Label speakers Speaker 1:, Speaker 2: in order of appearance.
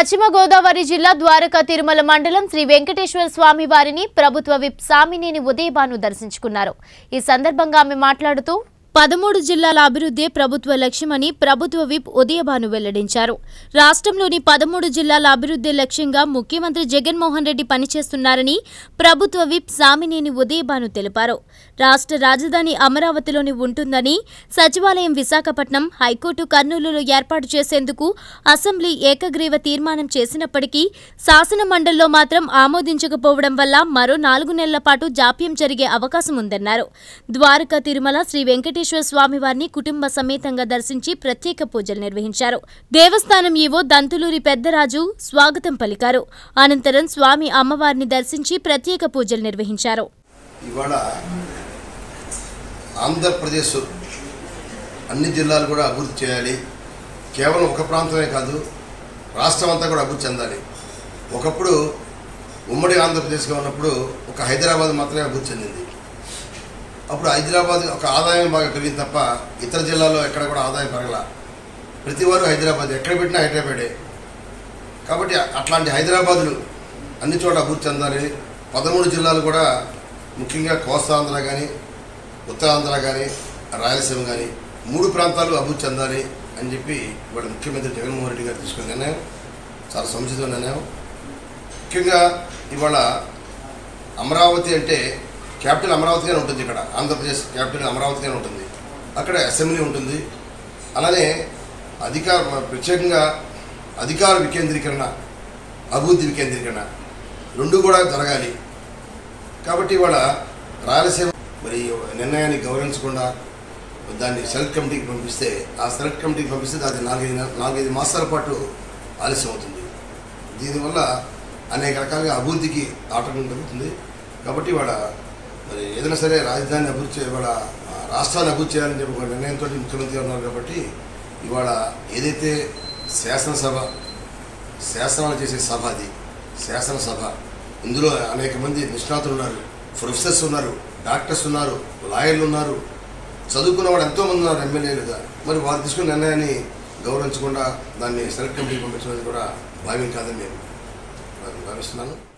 Speaker 1: పశ్చిమ గోదావరి జిల్లా ద్వారకా తిరుమల మండలం శ్రీ వెంకటేశ్వర స్వామి వారిని ప్రభుత్వ విప్ సామినేని ఉదయభాను దర్శించుకున్నారు। ఈ సందర్భంగా ఆమె మాట్లాడుతూ 13 జిల్లాల అభివృద్ధి ప్రభుత్వ లక్ష్యమని ప్రభుత్వ విప్ ఉదయభాను వెల్లడించారు। రాష్ట్రంలోని 13 జిల్లాల అభివృద్ధి లక్ష్యంగా ముఖ్యమంత్రి జగన్మోహన్ రెడ్డి పనిచేస్తున్నారని ప్రభుత్వ విప్ సామినేని ఉదయభాను తెలిపారు। రాష్ట్ర రాజధాని అమరావతిలోని ఉంటుందని, సచివాలయం విశాఖపట్నం, హైకోర్టు కర్నూలులో ఏర్పాటు చేసేందుకు అసెంబ్లీ ఏకగ్రీవ తీర్మానం చేసినప్పటికీ శాసన మండలిలో మాత్రం ఆమోదించకపోవడం వల్ల మరో 4 నెలల పాటు జాప్యం జరిగే అవకాశం ఉందన్నారు। ద్వారకా తిరుమల శ్రీ వెంకటేశ్వర స్వామి వారిని కుటుంబ సమేతంగా దర్శించి ప్రత్యేక పూజలు నిర్వహించారు। దేవస్థానం ఈవో దంతులూరి పెద్దరాజు స్వాగతం పలికారు। అనంతరం స్వామి అమ్మవారిని దర్శించి ప్రత్యేక పూజలు నిర్వహించారు।
Speaker 2: ఇవాళ ఆంధ్రప్రదేశ్ అన్ని జిల్లాలు కూడా అభివృద్ధి చేయాలి, కేవలం ఒక ప్రాంతమే కాదు రాష్ట్రం అంతా కూడా అభివృద్ధి చెందాలి। ఒకప్పుడు ఉమ్మడి ఆంధ్రప్రదేశ్గా ఉన్నప్పుడు ఒక హైదరాబాద్ మాత్రమే అభివృద్ధి చెందింది। అప్పుడు హైదరాబాద్ ఒక ఆదాయం బాగా పెరిగింది తప్ప ఇతర జిల్లాల్లో ఎక్కడ కూడా ఆదాయం పెరగల। ప్రతి వారు హైదరాబాద్, ఎక్కడ పెట్టినా హైదరాబాదే। కాబట్టి అట్లాంటి హైదరాబాదులు అన్ని చోట్ల అభివృద్ధి చెందాలి। 13 జిల్లాలు కూడా ముఖ్యంగా కోస్తాంధ్ర కానీ, ఉత్తరాంధ్ర కానీ, రాయలసీమ కానీ 3 ప్రాంతాలు అభివృద్ధి చెందాలి అని చెప్పి ఇవాళ ముఖ్యమంత్రి జగన్మోహన్ రెడ్డి గారు తీసుకున్న నిర్ణయం చాలా సముచితమైన నిర్ణయం। ముఖ్యంగా ఇవాళ అమరావతి అంటే క్యాపిటల్ అమరావతిగానే ఉంటుంది, ఇక్కడ ఆంధ్రప్రదేశ్ క్యాపిటల్ అమరావతిగానే ఉంటుంది, అక్కడ అసెంబ్లీ ఉంటుంది। అలానే ప్రత్యేకంగా అధికార వికేంద్రీకరణ, అభివృద్ధి వికేంద్రీకరణ రెండు కూడా జరగాలి। కాబట్టి ఇవాళ రాయలసీమ మరి నిర్ణయాన్ని గౌరవించకుండా దాన్ని సెలెక్ట్ కమిటీకి పంపిస్తే, ఆ సెలెక్ట్ కమిటీకి పంపిస్తే అది 4-5 మాసాల పాటు ఆలస్యం అవుతుంది। దీనివల్ల అనేక రకాలుగా అభివృద్ధికి ఆటంకం కలుగుతుంది। కాబట్టి ఇవాళ మరి ఏదైనా సరే రాజధాని అభివృద్ధి ఇవాళ రాష్ట్రాన్ని అభివృద్ధి చేయాలని చెప్పి ఒక నిర్ణయంతో ముఖ్యమంత్రి ఉన్నారు। కాబట్టి ఇవాళ ఏదైతే శాసనాలు చేసే సభ, అది శాసనసభ, ఇందులో అనేక మంది నిష్ణాతులు ఉన్నారు, ప్రొఫెసర్స్ ఉన్నారు, డాక్టర్స్ ఉన్నారు, లాయర్లు ఉన్నారు, చదువుకున్న వాళ్ళు ఎంతోమంది ఉన్నారు ఎమ్మెల్యేలుగా। మరి వారు తీసుకున్న నిర్ణయాన్ని గౌరవించకుండా దాన్ని సెలెక్ట్ కమిటీకి పంపించడం కూడా భావ్యం కాదని నేను భావిస్తున్నాను।